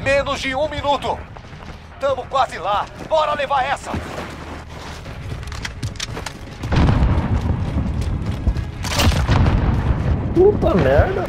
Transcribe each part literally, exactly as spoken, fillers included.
Menos de um minuto. Tamo quase lá. Bora levar essa. Puta merda.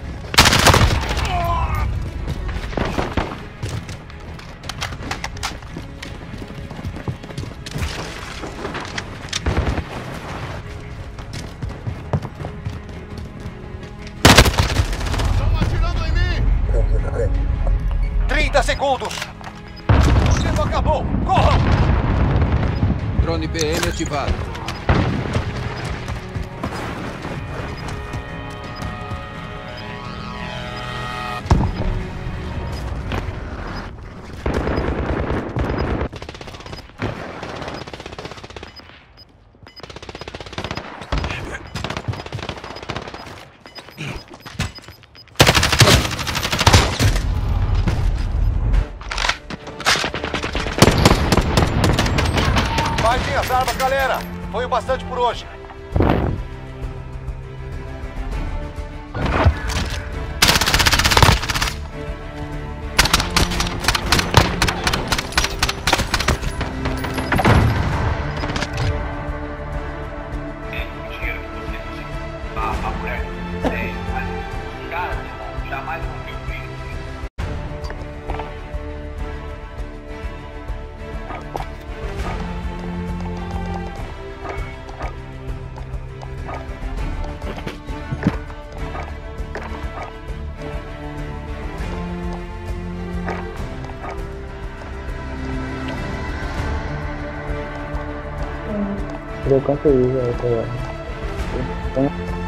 Estão atirando em mim. trinta segundos. O tempo acabou. Corram. Drone B M ativado. Guardem as armas, galera. Foi o bastante por hoje. Eu cansei, velho. Então...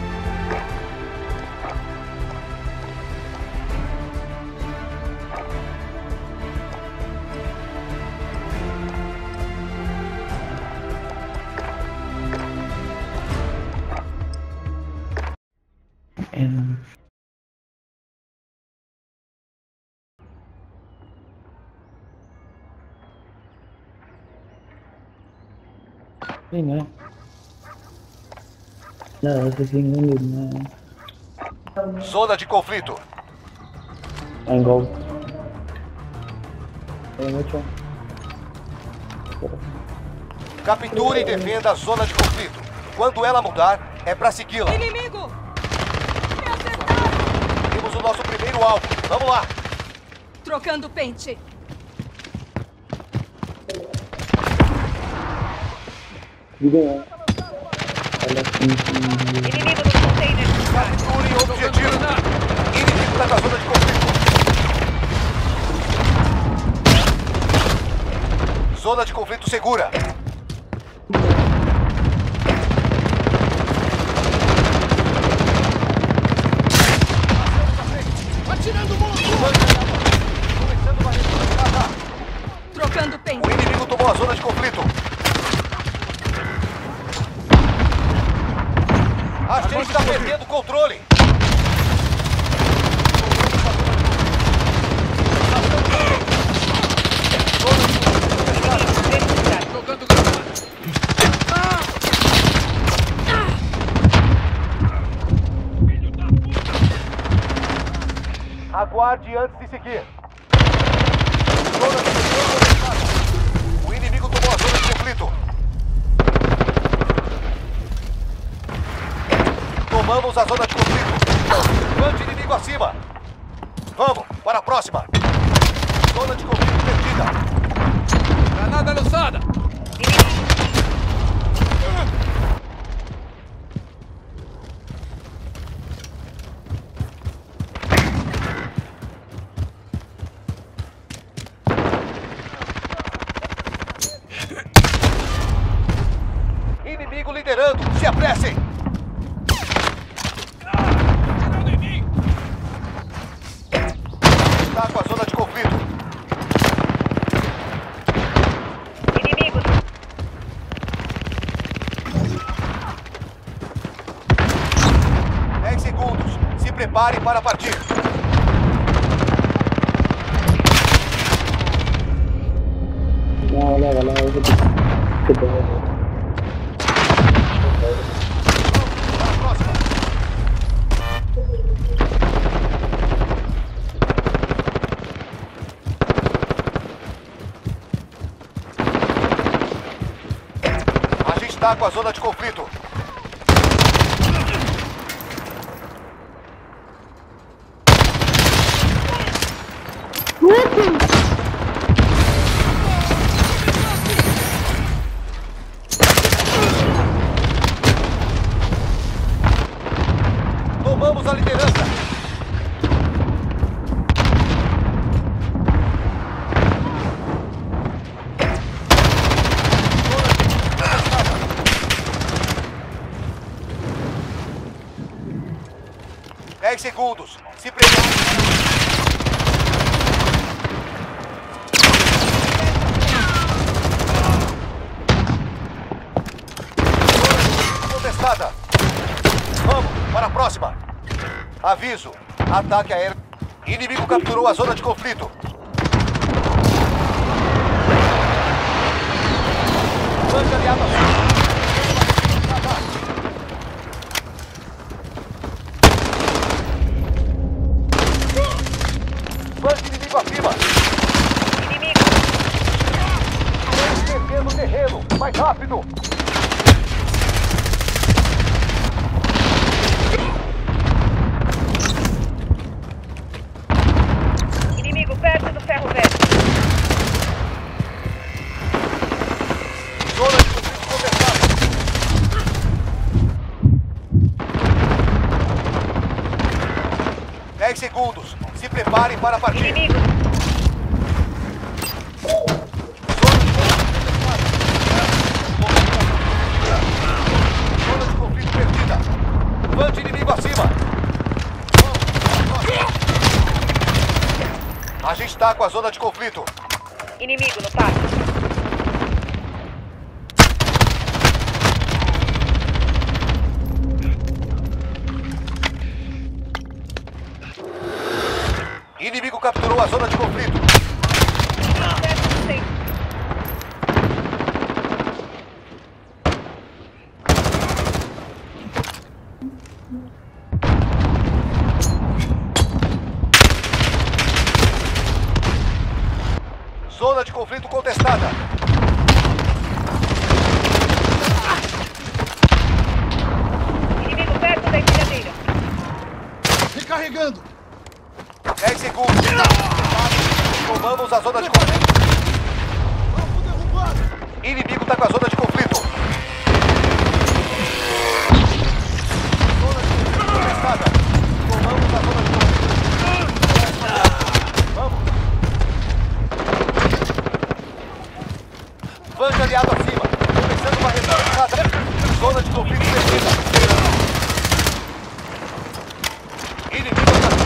Sim, né? Não, esse sim, né? Zona de conflito. É igual. É muito. Capture e defenda a zona de conflito. Quando ela mudar, é pra segui-la. Inimigo! Me acertaram! Temos o nosso primeiro alvo. Vamos lá. Trocando pente. Diga. Inimigo no container. Capture o objetivo. Inimigo tá na zona de conflito. Zona de conflito segura. Atirando monstro! Começando a retirada. Trocando pente. O inimigo tomou a zona de conflito. A gente está perdendo o controle. Jogando granada. Aguarde antes de seguir. Zona de conflito. O inimigo tomou a zona de conflito. Tomamos a zona de conflito. Grande inimigo acima. Vamos, para a próxima. Zona de conflito perdida. Granada lançada. Inimigo liderando. Se apressem. Está com a zona de conflito. Inimigos. dez segundos. Se prepare para partir. Não, leva lá, eu vou ter que... Para a próxima. está com a zona de conflito. Tomamos a liderança. Dez segundos. Se prepare. Contestada. Vamos, para a próxima. Aviso. Ataque aéreo. Inimigo capturou a zona de conflito. Bande aliado. Bande inimigo acima. Inimigo. Defendendo o terreno. Mais rápido. Inimigo perto do ferro velho. Zona de conflito contestada. Dez segundos. Se preparem para partir. Inimigo. Zona de conflito perdida. Bande inimigo acima. A gente está com a zona de conflito. Inimigo no pátio. Inimigo capturou a zona de conflito. Perto do centro. Zona de conflito contestada. Inimigo perto da empilhadeira. Recarregando. Dez segundos. Tomamos a zona de conflito. Inimigo está com a zona de conflito. Zona de conflito contestada. Tomamos a zona de conflito. Vamos. Bande aliado acima. Começando uma retirada. Zona de conflito perdida. Inimigo atacando.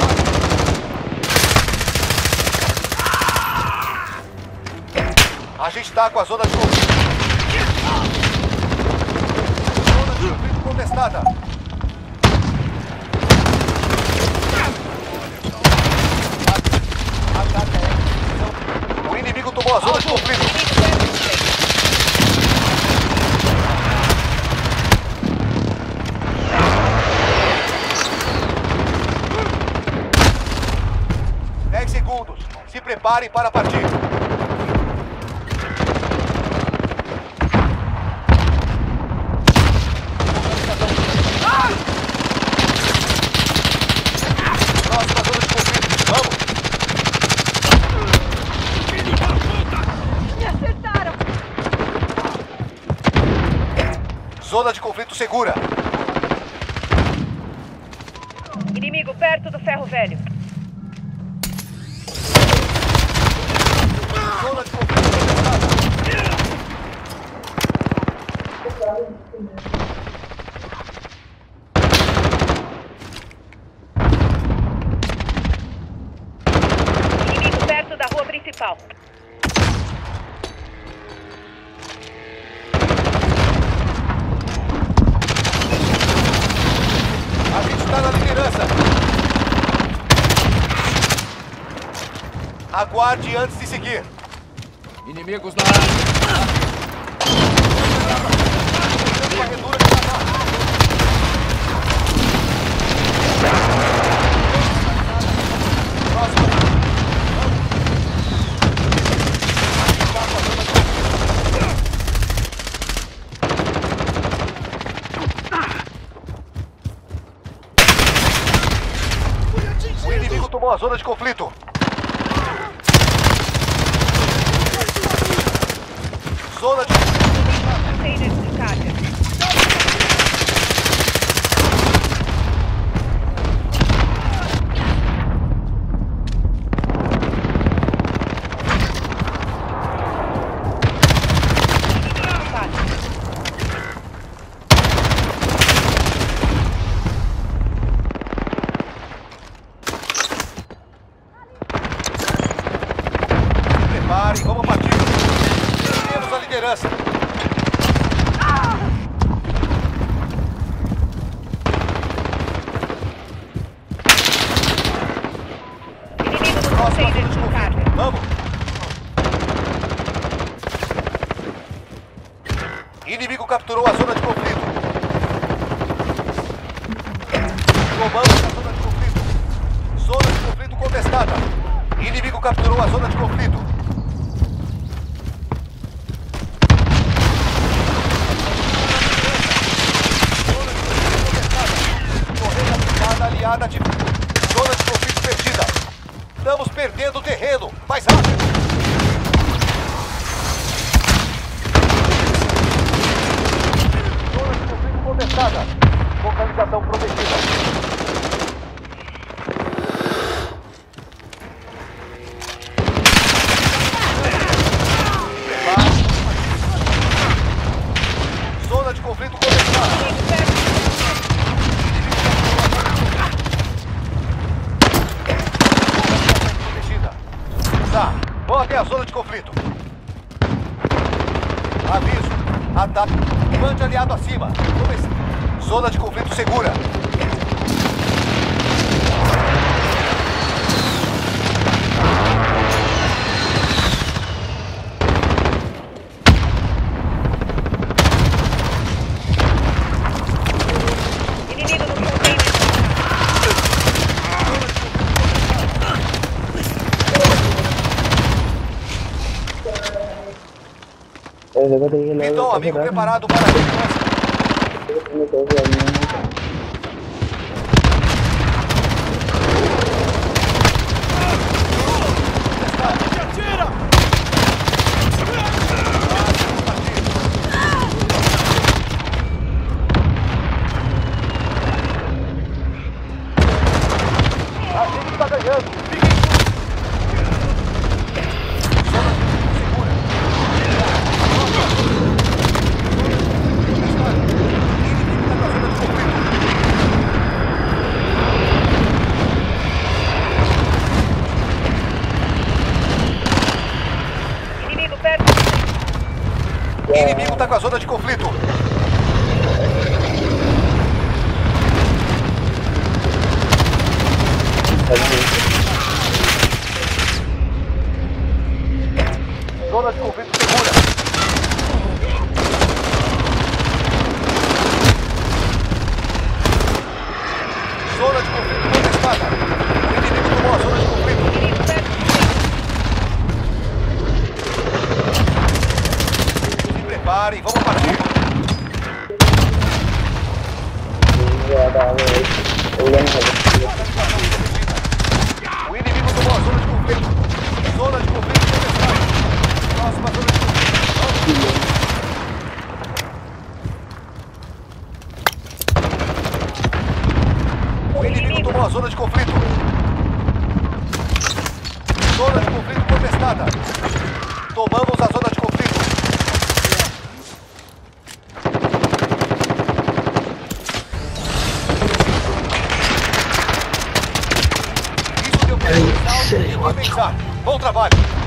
A gente está com a zona de conflito. Zona de conflito contestada. Ataque aéreo. O inimigo tomou a zona de conflito. Dez segundos. Se preparem para partir. Próxima zona de conflito. Vamos. Me acertaram. Zona de conflito segura. Inimigo perto do ferro velho. Zona de conflito contestada. Inimigo perto da rua principal. A gente está na liderança. Aguarde antes de seguir. Inimigos na área. Varredura de ataque. Próximo. O inimigo tomou a zona de conflito. Zona de Container de carga. Preparem, vamos partir. Temos a liderança. Inimigo no Próxima container zona de de carga. conflito. Vamos. Inimigo capturou a zona de conflito. Tomamos a zona de conflito. Zona de conflito contestada. Inimigo capturou a zona de conflito. Zona de conflito contestada. Correia aplicada aliada de... Zona de conflito perdida. Estamos perdendo terreno. Mais rápido. Zona de conflito contestada. Localização prometida. Zona de conflito contestada. Protegida. Tá, vão até a zona de conflito. Aviso. Ataque. Mande aliado acima. Zona de conflito segura. Inimigo no container. Eh, देखो तो ये लोग Então, amigo preparado para a sequência. A gente está ganhando. Fiquem zona segura. Inimigo está na zona de conflito. Inimigo perto. Inimigo está com a zona de conflito. Zona de conflito segura. Zona de conflito contestada. O inimigo tomou a zona de conflito. Inimigo perto. Se preparem, vamos partir. O inimigo tomou a zona de conflito. Zona de conflito contestada. Próxima zona de conflito. O inimigo tomou a zona de conflito. Zona de conflito contestada. Tomamos a zona de conflito. Isso deu para e compensar. Bom trabalho.